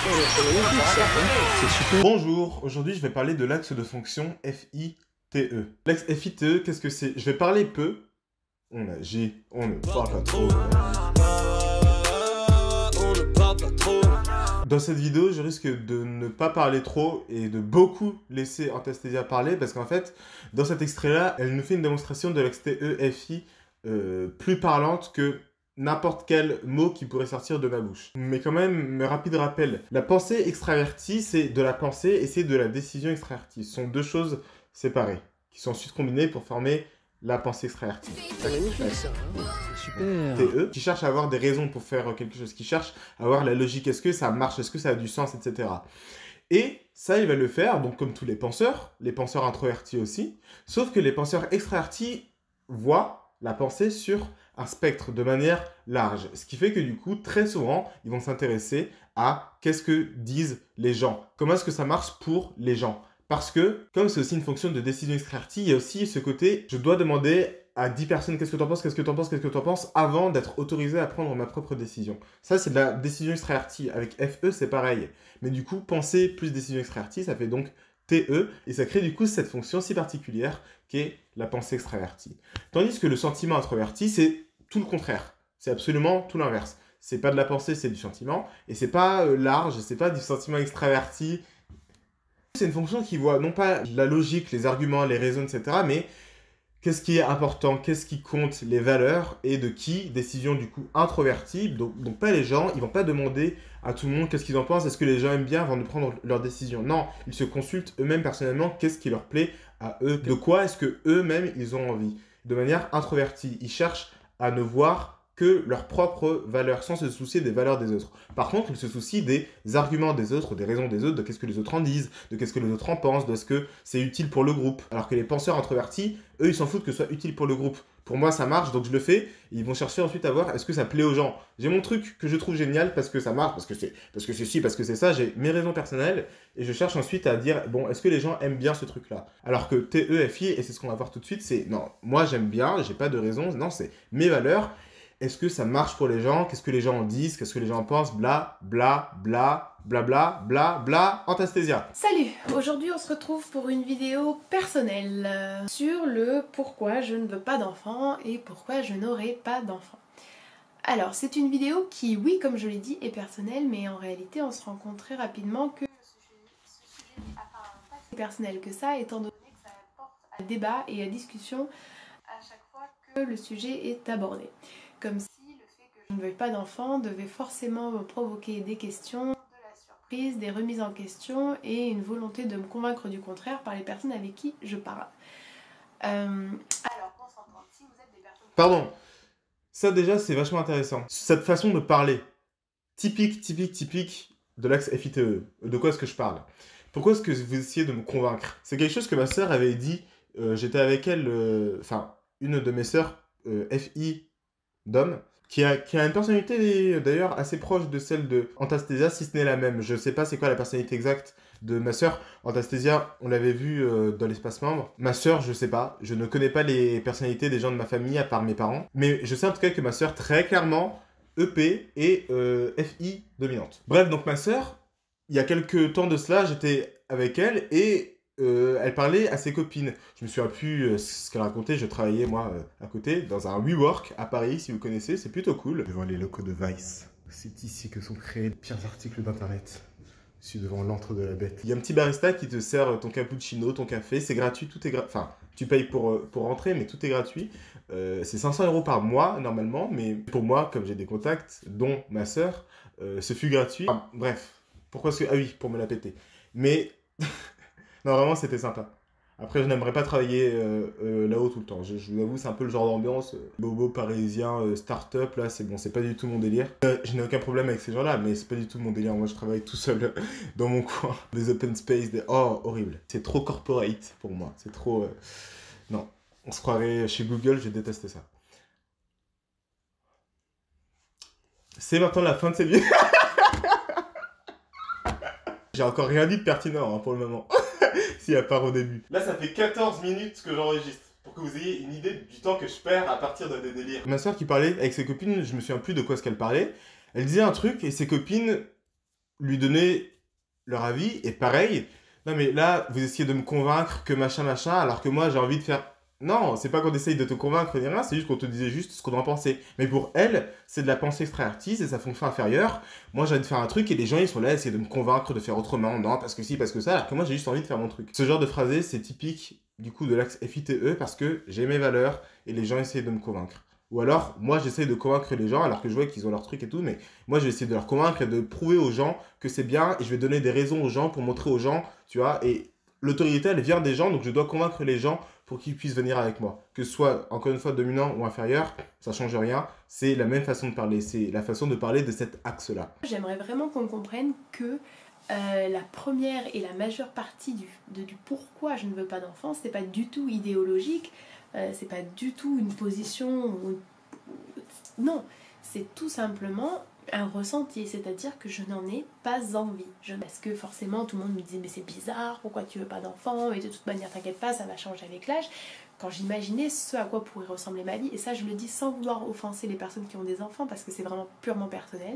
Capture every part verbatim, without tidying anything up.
C'est super. Bonjour, aujourd'hui je vais parler de l'axe de fonction F I T E. L'axe F I T E, qu'est-ce que c'est? Je vais parler peu. On agit, on ne parle pas trop. Dans cette vidéo, je risque de ne pas parler trop et de beaucoup laisser Anastasia parler parce qu'en fait, dans cet extrait-là, elle nous fait une démonstration de l'axe T E F I euh, plus parlante que n'importe quel mot qui pourrait sortir de ma bouche. Mais quand même, un rapide rappel. La pensée extravertie, c'est de la pensée et c'est de la décision extravertie. Ce sont deux choses séparées, qui sont ensuite combinées pour former la pensée extravertie. C'est magnifique ça, hein, c'est super. T E, qui cherche à avoir des raisons pour faire quelque chose, qui cherche à avoir la logique, est-ce que ça marche, est-ce que ça a du sens, et cetera. Et ça, il va le faire, donc comme tous les penseurs, les penseurs introvertis aussi, sauf que les penseurs extravertis voient la pensée sur un spectre de manière large. Ce qui fait que du coup, très souvent, ils vont s'intéresser à qu'est-ce que disent les gens. Comment est-ce que ça marche pour les gens. Parce que, comme c'est aussi une fonction de décision extravertie, il y a aussi ce côté, je dois demander à dix personnes qu'est-ce que tu en penses, qu'est-ce que tu en penses, qu'est-ce que tu en penses, avant d'être autorisé à prendre ma propre décision. Ça, c'est de la décision extravertie. Avec F E, c'est pareil. Mais du coup, penser plus décision extravertie, ça fait donc T E, et ça crée du coup cette fonction si particulière qui est la pensée extravertie. Tandis que le sentiment introverti, c'est tout le contraire. C'est absolument tout l'inverse. C'est pas de la pensée, c'est du sentiment, et c'est pas euh, large, c'est pas du sentiment extraverti. C'est une fonction qui voit non pas la logique, les arguments, les raisons, et cetera, mais qu'est-ce qui est important, qu'est-ce qui compte, les valeurs, et de qui, décision du coup introvertie, donc, donc pas les gens, ils vont pas demander à tout le monde qu'est-ce qu'ils en pensent, est-ce que les gens aiment bien avant de prendre leurs décisions. Non, ils se consultent eux-mêmes personnellement, qu'est-ce qui leur plaît à eux, de quoi est-ce que eux-mêmes ils ont envie. De manière introvertie, ils cherchent à ne voir que leurs propres valeurs, sans se soucier des valeurs des autres. Par contre, ils se soucient des arguments des autres, des raisons des autres, de qu'est-ce que les autres en disent, de qu'est-ce que les autres en pensent, de ce que c'est utile pour le groupe. Alors que les penseurs introvertis, eux, ils s'en foutent que ce soit utile pour le groupe. Pour moi, ça marche, donc je le fais. Et ils vont chercher ensuite à voir est-ce que ça plaît aux gens. J'ai mon truc que je trouve génial parce que ça marche, parce que c'est parce que c'est ci, parce que c'est ça. J'ai mes raisons personnelles et je cherche ensuite à dire bon, est-ce que les gens aiment bien ce truc-là. Alors que T E F I, et c'est ce qu'on va voir tout de suite, c'est non, moi j'aime bien, j'ai pas de raison. Non, c'est mes valeurs. Est-ce que ça marche pour les gens? Qu'est-ce que les gens en disent? Qu'est-ce que les gens en pensent? Bla, bla, bla, bla, bla, bla, bla, Anastasia. Salut! Aujourd'hui, on se retrouve pour une vidéo personnelle euh, sur le pourquoi je ne veux pas d'enfants et pourquoi je n'aurai pas d'enfants. Alors, c'est une vidéo qui, oui, comme je l'ai dit, est personnelle, mais en réalité, on se rend compte très rapidement que ce sujet n'est apparemment pas si personnel que ça, étant donné que ça apporte à débat et à discussion à chaque fois que le sujet est abordé. Comme si le fait que je ne veuille pas d'enfants devait forcément me provoquer des questions, de la surprise, des remises en question et une volonté de me convaincre du contraire par les personnes avec qui je parle. Euh, alors, qu'on s'entende, si vous êtes des personnes... Pardon, ça déjà c'est vachement intéressant. Cette façon de parler, typique, typique, typique de l'axe F I T E. De quoi est-ce que je parle? Pourquoi est-ce que vous essayez de me convaincre? C'est quelque chose que ma sœur avait dit, euh, j'étais avec elle, enfin, euh, une de mes sœurs, euh, F I d'homme, qui a, qui a une personnalité d'ailleurs assez proche de celle de Anastasia, si ce n'est la même. Je sais pas c'est quoi la personnalité exacte de ma sœur. Anastasia, on l'avait vu euh, dans l'espace membre. Ma sœur, je sais pas. Je ne connais pas les personnalités des gens de ma famille à part mes parents. Mais je sais en tout cas que ma sœur, très clairement, E P et euh, F I dominante. Bref, donc ma sœur, il y a quelques temps de cela, j'étais avec elle et Euh, elle parlait à ses copines. Je me souviens plus euh, ce qu'elle racontait. Je travaillais, moi, euh, à côté, dans un WeWork à Paris, si vous connaissez. C'est plutôt cool. Devant les locaux de Vice. C'est ici que sont créés les pires articles d'Internet. Je suis devant l'antre de la bête. Il y a un petit barista qui te sert ton cappuccino, ton café. C'est gratuit, tout est gratuit. Enfin, tu payes pour, pour rentrer, mais tout est gratuit. Euh, c'est cinq cents euros par mois, normalement. Mais pour moi, comme j'ai des contacts, dont ma sœur, euh, ce fut gratuit. Enfin, bref. Pourquoi est-ce que... Ah oui, pour me la péter. Mais... Non, vraiment, c'était sympa. Après, je n'aimerais pas travailler euh, euh, là-haut tout le temps. Je, je vous avoue, c'est un peu le genre d'ambiance euh, bobo parisien, euh, start-up, là, c'est bon, c'est pas du tout mon délire. Euh, je n'ai aucun problème avec ces gens-là, mais c'est pas du tout mon délire. Moi, je travaille tout seul euh, dans mon coin. Des open space, des... Oh, horrible. C'est trop corporate pour moi. C'est trop... Euh... Non, on se croirait chez Google, j'ai détesté ça. C'est maintenant la fin de cette vidéo. J'ai encore rien dit de pertinent hein, pour le moment. Si, à part au début. Là, ça fait quatorze minutes que j'enregistre. Pour que vous ayez une idée du temps que je perds à partir de des délires. Ma soeur qui parlait avec ses copines, je me souviens plus de quoi ce qu'elle parlait. Elle disait un truc et ses copines lui donner leur avis. Et pareil, non mais là, vous essayez de me convaincre que machin, machin, alors que moi, j'ai envie de faire... Non, c'est pas qu'on essaye de te convaincre ni rien, c'est juste qu'on te disait juste ce qu'on en pensait. Mais pour elle, c'est de la pensée extravertie, c'est sa fonction inférieure. Moi, j'ai envie de faire un truc et les gens, ils sont là à essayer de me convaincre de faire autrement. Non, parce que si, parce que ça, alors que moi, j'ai juste envie de faire mon truc. Ce genre de phrasé, c'est typique du coup de l'axe F I T E parce que j'ai mes valeurs et les gens essayent de me convaincre. Ou alors, moi, j'essaie de convaincre les gens alors que je vois qu'ils ont leur truc et tout, mais moi, je vais essayer de leur convaincre et de prouver aux gens que c'est bien et je vais donner des raisons aux gens pour montrer aux gens, tu vois, et l'autorité, elle vient des gens, donc je dois convaincre les gens pour qu'ils puissent venir avec moi. Que ce soit, encore une fois, dominant ou inférieur, ça change rien. C'est la même façon de parler. C'est la façon de parler de cet axe-là. J'aimerais vraiment qu'on comprenne que euh, la première et la majeure partie du, de, du pourquoi je ne veux pas d'enfant, c'est pas du tout idéologique, euh, c'est pas du tout une position... Ou... Non, c'est tout simplement... un ressenti, c'est-à-dire que je n'en ai pas envie. Je... Parce que forcément tout le monde me disait mais c'est bizarre, pourquoi tu veux pas d'enfant, et de toute manière t'inquiète pas, ça va changer avec l'âge. Quand j'imaginais ce à quoi pourrait ressembler ma vie, et ça je le dis sans vouloir offenser les personnes qui ont des enfants parce que c'est vraiment purement personnel,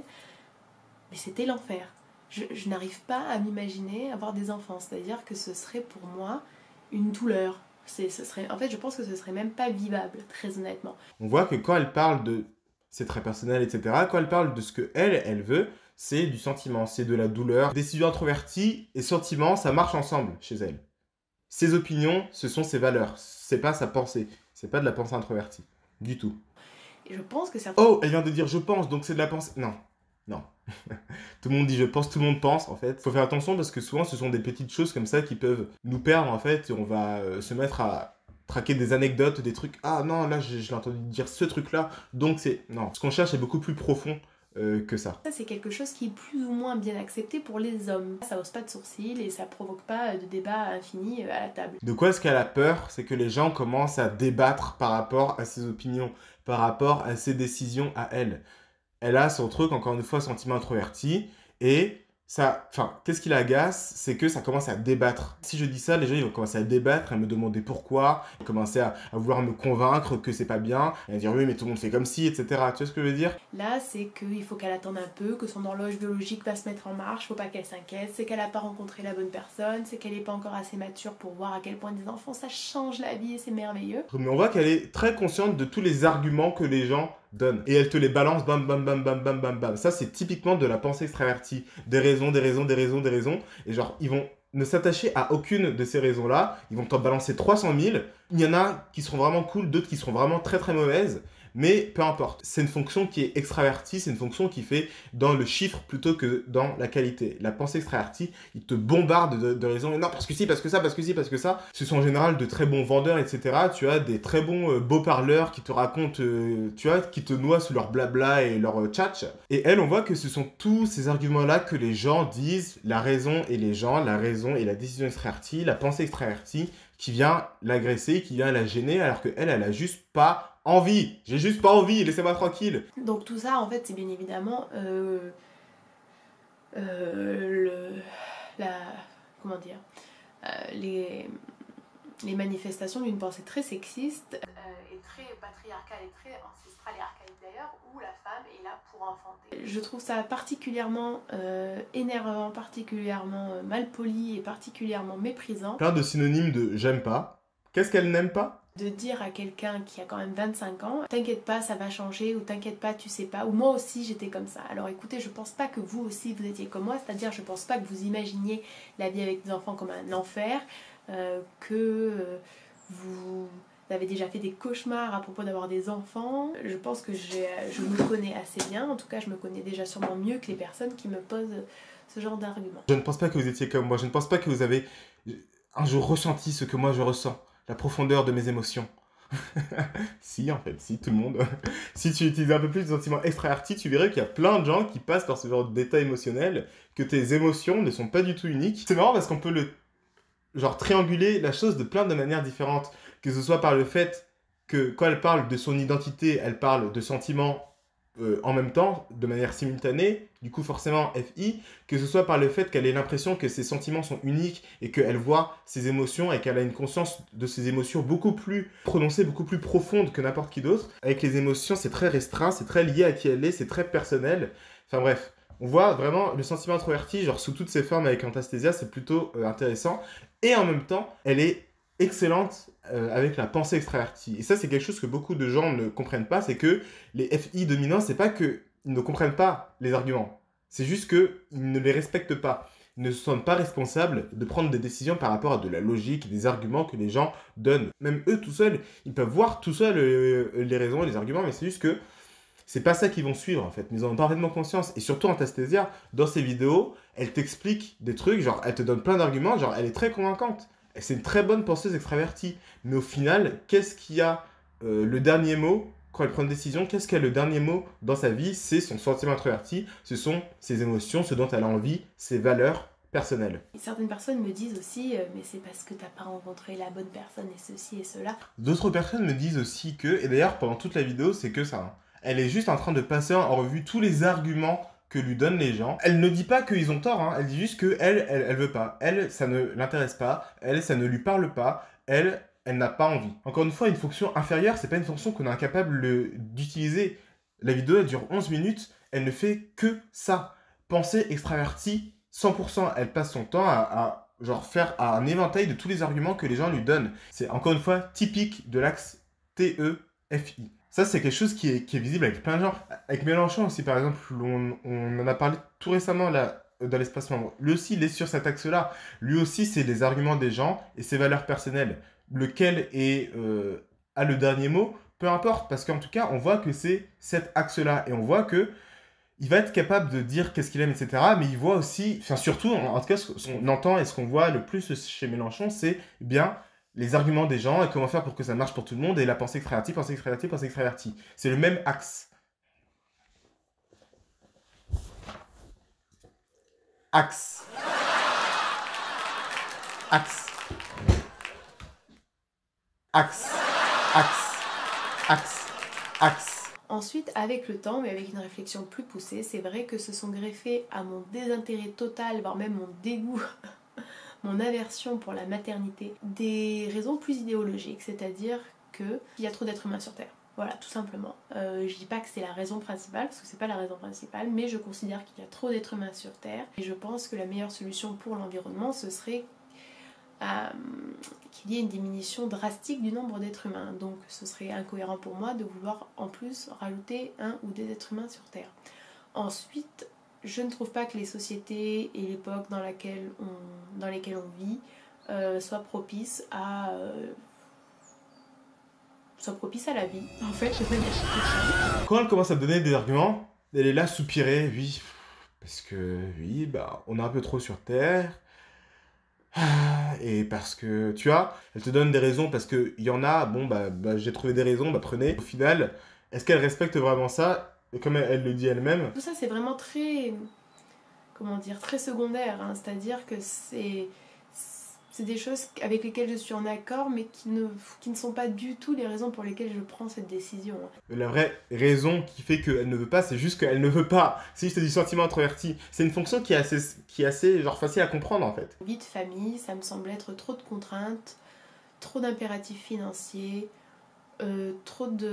mais c'était l'enfer. Je, je n'arrive pas à m'imaginer avoir des enfants, c'est-à-dire que ce serait pour moi une douleur. C'est, ce serait... En fait je pense que ce serait même pas vivable, très honnêtement. On voit que quand elle parle de... c'est très personnel, et cetera. Quand elle parle de ce que elle, elle veut, c'est du sentiment, c'est de la douleur. Décision introvertie et sentiment, ça marche ensemble chez elle. Ses opinions, ce sont ses valeurs. C'est pas sa pensée. C'est pas de la pensée introvertie. Du tout. Et je pense que certains... Oh, elle vient de dire je pense, donc c'est de la pensée... Non, non. Tout le monde dit je pense, tout le monde pense, en fait. Faut faire attention parce que souvent, ce sont des petites choses comme ça qui peuvent nous perdre, en fait. Et on va euh, se mettre à... traquer des anecdotes, des trucs. Ah non, là, je, je l'ai entendu dire ce truc-là. Donc, c'est... Non. Ce qu'on cherche est beaucoup plus profond euh, que ça. Ça, c'est quelque chose qui est plus ou moins bien accepté pour les hommes. Ça hausse pas de sourcils et ça provoque pas de débat infini à la table. De quoi est-ce qu'elle a peur? C'est que les gens commencent à débattre par rapport à ses opinions, par rapport à ses décisions à elle. Elle a son truc, encore une fois, sentiment introverti. Et... ça, enfin, qu'est-ce qui l'agace, c'est que ça commence à débattre. Si je dis ça, les gens ils vont commencer à débattre, à me demander pourquoi, commencer à, à vouloir me convaincre que c'est pas bien, et à dire oui mais tout le monde fait comme si, et cetera. Tu vois ce que je veux dire? Là, c'est qu'il faut qu'elle attende un peu, que son horloge biologique va se mettre en marche, faut pas qu'elle s'inquiète, c'est qu'elle a pas rencontré la bonne personne, c'est qu'elle est pas encore assez mature pour voir à quel point des enfants ça change la vie et c'est merveilleux. Mais on voit qu'elle est très consciente de tous les arguments que les gens donnent. Et elle te les balance, bam, bam, bam, bam, bam, bam, bam. Ça, c'est typiquement de la pensée extravertie. Des raisons, des raisons, des raisons, des raisons. Et genre, ils vont ne s'attacher à aucune de ces raisons-là. Ils vont t'en balancer trois cent mille. Il y en a qui seront vraiment cool, d'autres qui seront vraiment très, très mauvaises. Mais peu importe. C'est une fonction qui est extravertie, c'est une fonction qui fait dans le chiffre plutôt que dans la qualité. La pensée extravertie, il te bombarde de, de raisons. Non, parce que si, parce que ça, parce que si, parce que ça. Ce sont en général de très bons vendeurs, et cetera. Tu as des très bons euh, beaux parleurs qui te racontent, euh, tu vois, qui te noient sous leur blabla et leur euh, tchatch. Et elle, on voit que ce sont tous ces arguments-là que les gens disent, la raison et les gens, la raison et la décision extravertie, la pensée extravertie, qui vient l'agresser, qui vient la gêner, alors qu'elle, elle a juste pas envie. J'ai juste pas envie, laissez-moi tranquille. Donc tout ça, en fait, c'est bien évidemment euh, euh, le, la, comment dire, euh, les, les manifestations d'une pensée très sexiste euh, et très patriarcale et très ancestrale et archaïque d'ailleurs, où la femme est là pour enfanter. Je trouve ça particulièrement euh, énervant, particulièrement euh, malpoli et particulièrement méprisant. Plein de synonymes de j'aime pas. Qu'est-ce qu'elle n'aime pas? De dire à quelqu'un qui a quand même vingt-cinq ans, t'inquiète pas, ça va changer, ou t'inquiète pas, tu sais pas, ou moi aussi j'étais comme ça. Alors écoutez, je pense pas que vous aussi vous étiez comme moi, c'est-à-dire je pense pas que vous imaginiez la vie avec des enfants comme un enfer, euh, que euh, vous avez déjà fait des cauchemars à propos d'avoir des enfants. Je pense que j'ai, je me connais assez bien, en tout cas je me connais déjà sûrement mieux que les personnes qui me posent ce genre d'arguments. Je ne pense pas que vous étiez comme moi, je ne pense pas que vous avez un jour ressenti ce que moi je ressens. La profondeur de mes émotions. Si, en fait, si, tout le monde. Si tu utilises un peu plus de sentiments extravertis, tu verrais qu'il y a plein de gens qui passent par ce genre d'état émotionnel, que tes émotions ne sont pas du tout uniques. C'est marrant parce qu'on peut le, genre, trianguler la chose de plein de manières différentes. Que ce soit par le fait que, quand elle parle de son identité, elle parle de sentiments euh, en même temps, de manière simultanée, du coup forcément F I, que ce soit par le fait qu'elle ait l'impression que ses sentiments sont uniques et qu'elle voit ses émotions et qu'elle a une conscience de ses émotions beaucoup plus prononcée, beaucoup plus profonde que n'importe qui d'autre. Avec les émotions, c'est très restreint, c'est très lié à qui elle est, c'est très personnel. Enfin bref, On voit vraiment le sentiment introverti, genre sous toutes ses formes avec Anastasia, c'est plutôt euh, intéressant. Et en même temps, elle est excellente euh, avec la pensée extravertie. Et ça, c'est quelque chose que beaucoup de gens ne comprennent pas, c'est que les F I dominants, c'est pas qu'ils ne comprennent pas les arguments, c'est juste qu'ils ne les respectent pas. Ils ne se sentent pas responsables de prendre des décisions par rapport à de la logique, des arguments que les gens donnent. Même eux, tout seuls, ils peuvent voir tout seuls euh, les raisons et les arguments, mais c'est juste que c'est pas ça qu'ils vont suivre en fait, mais ils en ont parfaitement conscience. Et surtout Anastasia, dans ses vidéos, elle t'explique des trucs, genre elle te donne plein d'arguments, genre elle est très convaincante. C'est une très bonne penseuse extravertie. Mais au final, qu'est-ce qui a euh, le dernier mot quand elle prend une décision? Qu'est-ce qui a le dernier mot dans sa vie? C'est son sentiment introverti, ce sont ses émotions, ce dont elle a envie, ses valeurs personnelles. Et certaines personnes me disent aussi, euh, mais c'est parce que t'as pas rencontré la bonne personne et ceci et cela. D'autres personnes me disent aussi que, et d'ailleurs pendant toute la vidéo, c'est que ça, hein. Elle est juste en train de passer en revue tous les arguments que lui donnent les gens. Elle ne dit pas qu'ils ont tort, hein. Elle dit juste que elle, elle, elle veut pas. Elle, ça ne l'intéresse pas. Elle, ça ne lui parle pas. Elle, elle n'a pas envie. Encore une fois, une fonction inférieure, c'est pas une fonction qu'on est incapable d'utiliser. La vidéo, elle dure onze minutes. Elle ne fait que ça. Pensée extravertie, cent pour cent. Elle passe son temps à, à genre faire un éventail de tous les arguments que les gens lui donnent. C'est encore une fois typique de l'axe T E F I. Ça, c'est quelque chose qui est, qui est visible avec plein de gens. Avec Mélenchon aussi, par exemple, on, on en a parlé tout récemment là, dans l'espace membre. Lui aussi, il est sur cet axe-là. Lui aussi, c'est les arguments des gens et ses valeurs personnelles. Lequel est, euh, a le dernier mot, peu importe. Parce qu'en tout cas, on voit que c'est cet axe-là. Et on voit que il va être capable de dire qu'est-ce qu'il aime, et cetera. Mais il voit aussi, enfin surtout, en, en tout cas, ce qu'on entend et ce qu'on voit le plus chez Mélenchon, c'est bien les arguments des gens et comment faire pour que ça marche pour tout le monde et la pensée extravertie, pensée extravertie, pensée extravertie. C'est le même axe. Axe. Axe. Axe. Axe. Axe. Axe. Ensuite, avec le temps, mais avec une réflexion plus poussée, c'est vrai que se sont greffés à mon désintérêt total, voire même mon dégoût, mon aversion pour la maternité, des raisons plus idéologiques, c'est-à-dire qu'il y a trop d'êtres humains sur Terre. Voilà, tout simplement. Euh, je dis pas que c'est la raison principale, parce que c'est pas la raison principale, mais je considère qu'il y a trop d'êtres humains sur Terre, et je pense que la meilleure solution pour l'environnement, ce serait euh, qu'il y ait une diminution drastique du nombre d'êtres humains. Donc ce serait incohérent pour moi de vouloir en plus rajouter un ou des êtres humains sur Terre. Ensuite, je ne trouve pas que les sociétés et l'époque dans, laquelle on, dans lesquelles on vit euh, soient propices à... Euh, soient propices à la vie, en fait, je vais dire ça. Quand elle commence à donner des arguments, elle est là soupirer, oui, parce que, oui, bah, on est un peu trop sur Terre, et parce que, tu vois, elle te donne des raisons, parce qu'il y en a, bon, bah, bah j'ai trouvé des raisons, bah prenez. Au final, est-ce qu'elle respecte vraiment ça? Et comme elle, elle le dit elle-même. Tout ça, c'est vraiment très, comment dire, très secondaire, hein. C'est-à-dire que c'est... C'est des choses avec lesquelles je suis en accord, mais qui ne, qui ne sont pas du tout les raisons pour lesquelles je prends cette décision. La vraie raison qui fait qu'elle ne veut pas, c'est juste qu'elle ne veut pas. C'est juste du sentiment introverti. C'est une fonction qui est assez, qui est assez genre, facile à comprendre, en fait. Vie de famille, ça me semble être trop de contraintes, trop d'impératifs financiers, euh, trop de...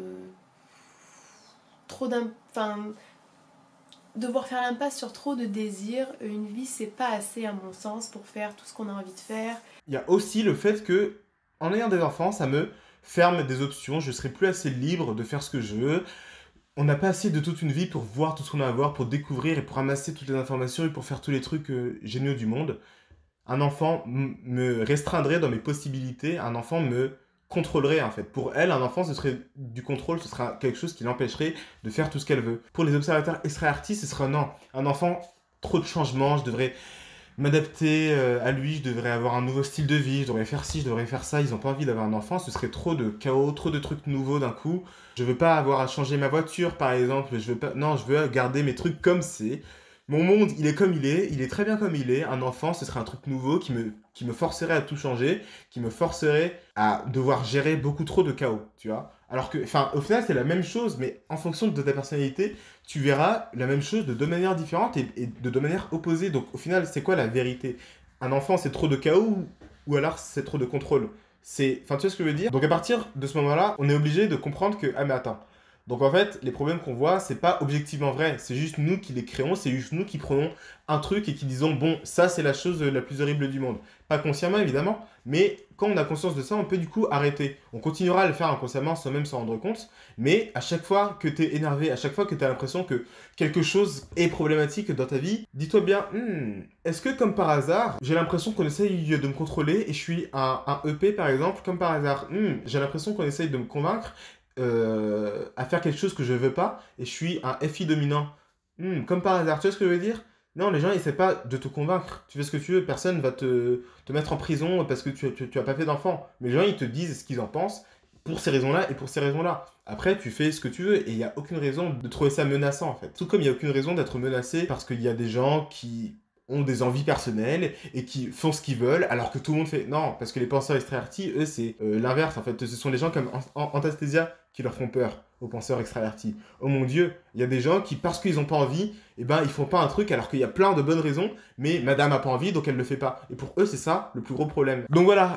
Trop d'im... Enfin... Devoir faire l'impasse sur trop de désirs, une vie c'est pas assez à mon sens pour faire tout ce qu'on a envie de faire. Il y a aussi le fait que, en ayant des enfants, ça me ferme des options, je serai plus assez libre de faire ce que je veux. On n'a pas assez de toute une vie pour voir tout ce qu'on a à voir, pour découvrir et pour ramasser toutes les informations et pour faire tous les trucs euh, géniaux du monde. Un enfant me restreindrait dans mes possibilités, un enfant me contrôlerait en fait. Pour elle, un enfant, ce serait du contrôle, ce sera quelque chose qui l'empêcherait de faire tout ce qu'elle veut. Pour les observateurs extravertis, ce sera non. Un enfant, trop de changements, je devrais m'adapter euh, à lui, je devrais avoir un nouveau style de vie, je devrais faire ci, je devrais faire ça. Ils n'ont pas envie d'avoir un enfant, ce serait trop de chaos, trop de trucs nouveaux d'un coup. Je veux pas avoir à changer ma voiture par exemple, je veux pas... Non, je veux garder mes trucs comme c'est. Mon monde, il est comme il est, il est très bien comme il est. Un enfant, ce serait un truc nouveau qui me, qui me forcerait à tout changer, qui me forcerait à devoir gérer beaucoup trop de chaos, tu vois. Alors que, enfin, au final, c'est la même chose, mais en fonction de ta personnalité, tu verras la même chose de deux manières différentes et, et de deux manières opposées. Donc, au final, c'est quoi la vérité? Un enfant, c'est trop de chaos ou, ou alors c'est trop de contrôle? C'est, enfin, tu vois ce que je veux dire? Donc, à partir de ce moment-là, on est obligé de comprendre que, ah mais attends, Donc en fait, les problèmes qu'on voit, c'est pas objectivement vrai. C'est juste nous qui les créons, c'est juste nous qui prenons un truc et qui disons, bon, ça c'est la chose la plus horrible du monde. Pas consciemment évidemment, mais quand on a conscience de ça, on peut du coup arrêter. On continuera à le faire inconsciemment sans même s'en rendre compte, mais à chaque fois que tu es énervé, à chaque fois que tu as l'impression que quelque chose est problématique dans ta vie, dis-toi bien, hmm, est-ce que comme par hasard, j'ai l'impression qu'on essaye de me contrôler et je suis un, un E P par exemple, comme par hasard, hmm, j'ai l'impression qu'on essaye de me convaincre euh, à faire quelque chose que je veux pas et je suis un F I dominant. Hmm, comme par hasard, tu vois ce que je veux dire? Non, les gens, ils essaient pas de te convaincre. Tu fais ce que tu veux, personne va te, te mettre en prison parce que tu, tu, tu as pas fait d'enfant. Mais les gens, ils te disent ce qu'ils en pensent pour ces raisons-là et pour ces raisons-là. Après, tu fais ce que tu veux et il n'y a aucune raison de trouver ça menaçant, en fait. Tout comme il n'y a aucune raison d'être menacé parce qu'il y a des gens qui ont des envies personnelles et qui font ce qu'ils veulent alors que tout le monde fait... Non, parce que les penseurs extravertis, eux, c'est euh, l'inverse, en fait. Ce sont des gens comme Anastasia qui leur font peur aux penseurs extravertis. Oh mon Dieu, il y a des gens qui, parce qu'ils n'ont pas envie, eh ben, ils font pas un truc alors qu'il y a plein de bonnes raisons, mais madame a pas envie, donc elle le fait pas. Et pour eux, c'est ça le plus gros problème. Donc voilà,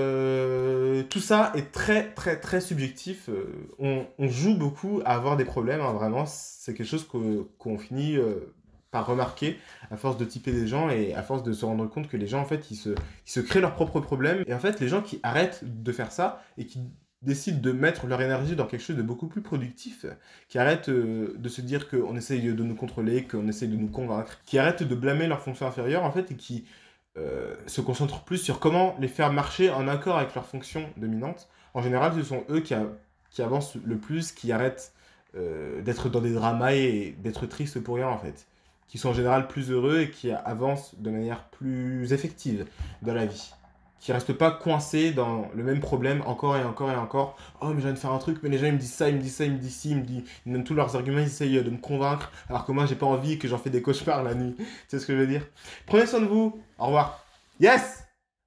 euh, tout ça est très, très, très subjectif. Euh, on, on joue beaucoup à avoir des problèmes, hein, vraiment. C'est quelque chose que, qu'on finit euh, par remarquer à force de typer des gens et à force de se rendre compte que les gens, en fait, ils se, ils se créent leurs propres problèmes. Et en fait, les gens qui arrêtent de faire ça et qui décident de mettre leur énergie dans quelque chose de beaucoup plus productif, qui arrêtent euh, de se dire qu'on essaye de nous contrôler, qu'on essaye de nous convaincre, qui arrêtent de blâmer leur fonction inférieure en fait et qui euh, se concentrent plus sur comment les faire marcher en accord avec leur fonction dominante. En général, ce sont eux qui, a, qui avancent le plus, qui arrêtent euh, d'être dans des dramas et d'être tristes pour rien en fait, qui sont en général plus heureux et qui avancent de manière plus effective dans la vie. Qui ne restent pas coincés dans le même problème encore et encore et encore. Oh, mais j'ai envie de faire un truc, mais les gens ils me disent ça, ils me disent ça, ils me disent ci, ils me, disent... ils me donnent tous leurs arguments, ils essayent de me convaincre, alors que moi j'ai pas envie et que j'en fais des cauchemars la nuit. Tu sais ce que je veux dire? Prenez soin de vous, au revoir. Yes!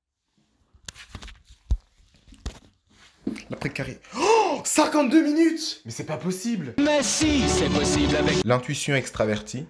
L'après carré. Oh, cinquante-deux minutes! Mais c'est pas possible! Mais si, c'est possible avec L'intuition extravertie.